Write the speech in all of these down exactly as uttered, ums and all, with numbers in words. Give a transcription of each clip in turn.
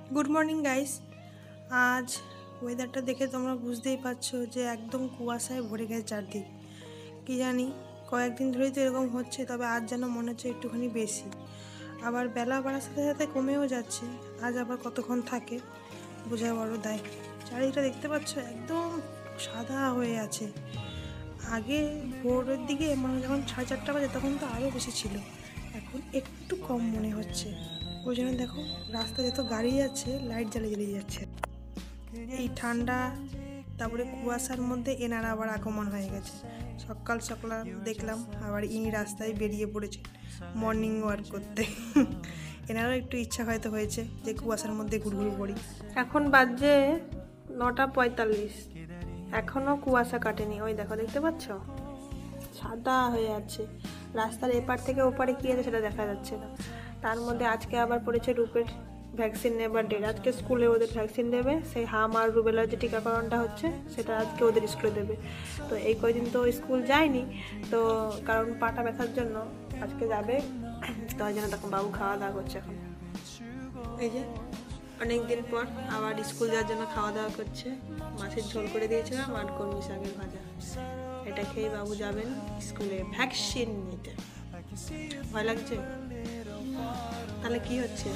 Good morning guys. আজ ওয়েদারটা দেখে তোমরা বুঝতেই পারছো যে একদম কুয়াশায় ভরে গেছে চারদিক। কি জানি কয়েকদিন ধরেই তো এরকম হচ্ছে, তবে আজ যেন মনে হচ্ছে একটুখানি বেশি। আবার বেলা বাড়ার সাথে সাথে কমেও যাচ্ছে। আজ আবার কতক্ষণ থাকে বোঝা বড় দায়। চারিদিকটা দেখতে পাচ্ছ একদম সাদা হয়ে আছে। আগে ভোরের দিকে মানে যখন সাড়ে চারটা বাজে তখন তো আরও বেশি ছিল, এখন একটু কম মনে হচ্ছে। ওই জন্য দেখো রাস্তায় যত গাড়ি যাচ্ছে লাইট জ্বালিয়ে জ্বালিয়ে যাচ্ছে। এই ঠান্ডা তারপরে কুয়াশার মধ্যে এনারা আবার আগমন হয়ে গেছে। সকাল সকাল দেখলাম আবার ইনি রাস্তায় বেরিয়ে পড়েছে মর্নিং ওয়াক করতে। এনারও একটু ইচ্ছা হয়তো হয়েছে যে কুয়াশার মধ্যে ঘুরঘুর করি। এখন বাজে নটা পঁয়তাল্লিশ, এখনও কুয়াশা কাটেনি। ওই দেখো, দেখতে পাচ্ছ সাদা হয়ে আছে। রাস্তার এপার থেকে ওপারে কী আছে সেটা দেখা যাচ্ছে না। তার মধ্যে আজকে আবার পড়েছে রূপের ভ্যাকসিন নেবার ডেট। আজকে স্কুলে ওদের ভ্যাকসিন দেবে, সেই হাম আর রুবেলার যে টিকাকরণটা হচ্ছে সেটা আজকে ওদের স্কুলে দেবে। তো এই কয়দিন তো স্কুল যায়নি, তো কারণ পাটা ব্যথার জন্য আজকে যাবে। তো ওই জন্য তখন বাবু খাওয়া দাওয়া করছে এখন। এই যে অনেক দিন পর আবার স্কুল যাওয়ার জন্য খাওয়া দাওয়া করছে। মাছের ঝোল করে দিয়েছিলাম আর কলমি শাকের ভাজা। এটা খেয়ে বাবু যাবেন স্কুলে ভ্যাকসিন নিতে। ভয় লাগছে? তাহলে কি হচ্ছে,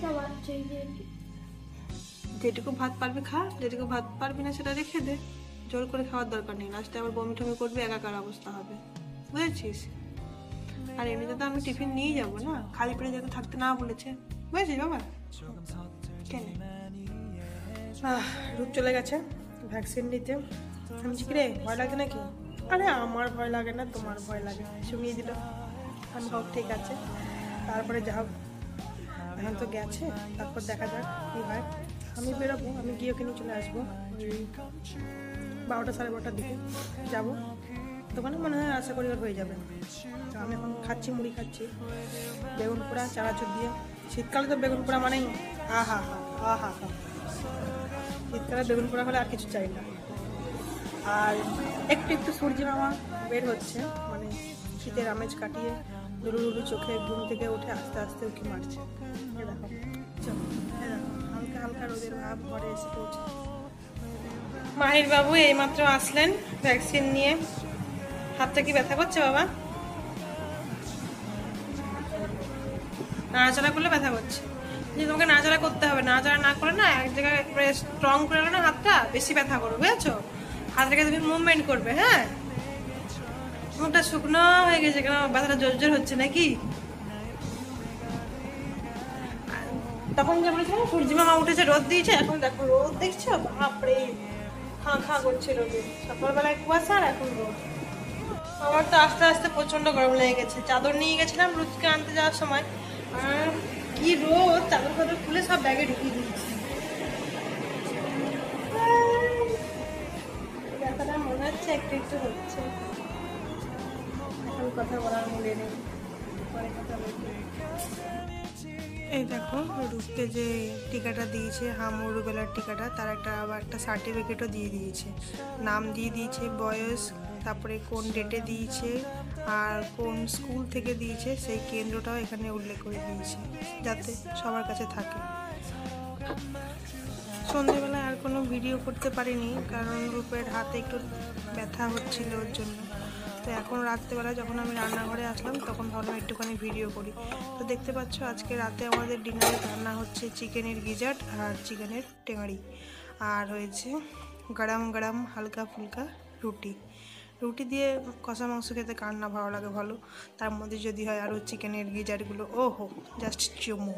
যেটুকু ভাত পারবি খা, যেটুকু ভাত পারবি না সেটা রেখে দে। জোর করে খাওয়ার দরকার নেই, লাস্টে আবার বমি টমি করবি, একাকার অবস্থা হবে, বুঝেছিস? আর এমনিতে তো আমি টিফিন নিয়ে যাবো না, খালি পেটে যাতে থাকতে না বলেছে, বুঝেছিস বাবা? কেন রূপ চলে গেছে ভ্যাকসিন নিতে। আমি কি রে ভয় লাগে নাকি? আরে আমার ভয় লাগে না, তোমার ভয় লাগে। শুনিয়ে দিল, আমি হোক ঠিক আছে। তারপরে যা হোক এখন তো গেছে, তারপর দেখা যাক কী হয়। আমি বেরোবো, আমি গিয়ে ওখানে চলে আসবো ওই বারোটা সাড়ে বারোটার দিকে যাবো দোকানে, মনে হয় আশা করি হয়ে যাবে। তো আমি এখন খাচ্ছি, মুড়ি খাচ্ছি, বেগুন পোড়া চানাচুর দিয়ে। শীতকালে তো বেগুন পোড়া মানেই আহা হা আহা হা। শীতকালে বেগুন পোড়া হলে আর কিছু চাই না। আর একটু একটু সূর্যি মামা বের হচ্ছে, মানে শীতের আমেজ কাটিয়ে দুরু দুরু চোখে ঘুম থেকে উঠে আস্তে আস্তে উঠে মারছে। দেখো হালকা হালকা রোদের ভাব ঘরে এসে পৌঁছে। মাহির বাবু এইমাত্র আসলেন ভ্যাকসিন নিয়ে। হাতটা কি ব্যথা করছে বাবা? নাড়াচাড়া করলে ব্যথা করছে। যে তোমাকে নাড়াচাড়া করতে হবে, নাড়াচাড়া না করে না এক জায়গায় একবারে স্ট্রং করে না হাতটা, বেশি ব্যথা করবে, বুঝেছো? হাতটাকে তুমি মুভমেন্ট করবে। হ্যাঁ, মুখটা শুকনো হয়ে গেছে কেন? ব্যথাটা জোর জোর হচ্ছে নাকি? তখন যে বলেছিলাম সূর্যি মামা উঠেছে, রোদ দিয়েছে, এখন দেখো রোদ দেখছো, বাপরে খাঁ খাঁ করছে রোদে। সকালবেলায় কুয়াশা আর এখন রোদ। আমার তো আস্তে আস্তে প্রচন্ড গরম লেগে গেছে। চাদর নিয়ে গেছিলাম রুচকে আনতে যাওয়ার সময়, আর কি রোদ, চাদর ফাদর খুলে সব ব্যাগে ঢুকিয়ে দিয়েছি। ব্যথাটা মনে হচ্ছে একটু একটু হচ্ছে। এখন কথা বলার মনে নেই, পরে কথা বলবো। এই দেখো রূপকে যে টিকাটা দিয়েছে, হাম ও রুবেলার টিকাটা, তার একটা আবার একটা সার্টিফিকেটও দিয়ে দিয়েছে। নাম দিয়ে দিয়েছে, বয়স, তারপরে কোন ডেটে দিয়েছে আর কোন স্কুল থেকে দিয়েছে সেই কেন্দ্রটাও এখানে উল্লেখ করে দিয়েছে, যাতে সবার কাছে থাকে। সন্ধেবেলায় আর কোনো ভিডিও করতে পারিনি, কারণ রূপের হাতে একটু ব্যথা হচ্ছিল ওর জন্য। তো এখন রাত্রেবেলা যখন আমি রান্নাঘরে আসলাম তখন ভাবলাম একটুখানি ভিডিও করি। তো দেখতে পাচ্ছ আজকে রাতে আমাদের ডিনারে রান্না হচ্ছে চিকেনের গিজাট আর চিকেনের টেঙাড়ি, আর হয়েছে গরম গরম হালকা ফুলকা রুটি। রুটি দিয়ে কষা মাংস খেতে কার না ভালো লাগে ভালো, তার মধ্যে যদি হয় আরও চিকেনের গিজাটগুলো, ও হো জাস্ট চুমু।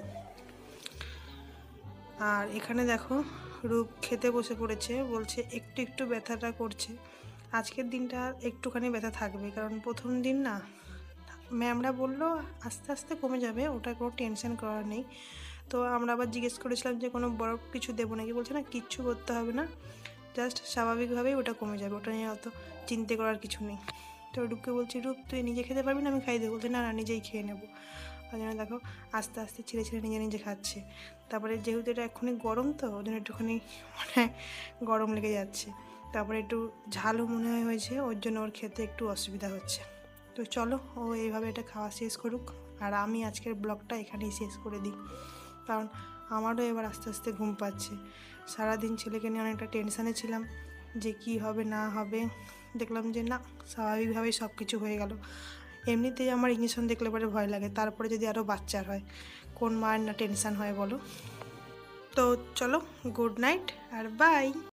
আর এখানে দেখো রূপ খেতে বসে পড়েছে, বলছে একটু একটু ব্যথাটা করছে। আজকের দিনটা একটুখানি ব্যথা থাকবে, কারণ প্রথম দিন না, ম্যামরা বললো আস্তে আস্তে কমে যাবে, ওটা কোনো টেনশন করার নেই। তো আমরা আবার জিজ্ঞেস করেছিলাম যে কোনো বরফ কিছু দেবো নাকি, বলছে না কিচ্ছু করতে হবে না, জাস্ট স্বাভাবিকভাবেই ওটা কমে যাবে, ওটা নিয়ে অত চিন্তা করার কিছু নেই। তো রূপকে বলছি রূপ তুই নিজে খেতে পারবি না, আমি খাই দেবো? বলছে না না নিজেই খেয়ে নেবো। ওই জন্য দেখো আস্তে আস্তে ছিঁড়ে ছিঁড়ে নিজে নিজে খাচ্ছে। তারপরে যেহেতু এটা এক্ষুনি গরম, তো ওই জন্য একটুখানি মানে গরম লেগে যাচ্ছে। তারপরে একটু ঝালও মনে হয় হয়েছে, ওর জন্য ওর খেতে একটু অসুবিধা হচ্ছে। তো চলো ও এইভাবে এটা খাওয়া শেষ করুক, আর আমি আজকের ব্লগটা এখানেই শেষ করে দিই, কারণ আমারও এবার আস্তে আস্তে ঘুম পাচ্ছে। সারাদিন ছেলেকে নিয়ে অনেকটা টেনশানে ছিলাম যে কি হবে না হবে, দেখলাম যে না, স্বাভাবিকভাবেই সব কিছু হয়ে গেল। এমনিতেই আমার ইঞ্জেকশন দেখলে পরে ভয় লাগে, তারপরে যদি আরও বাচ্চার হয়, কোন মায়ের না টেনশান হয় বলো। তো চলো, গুড নাইট আর বাই।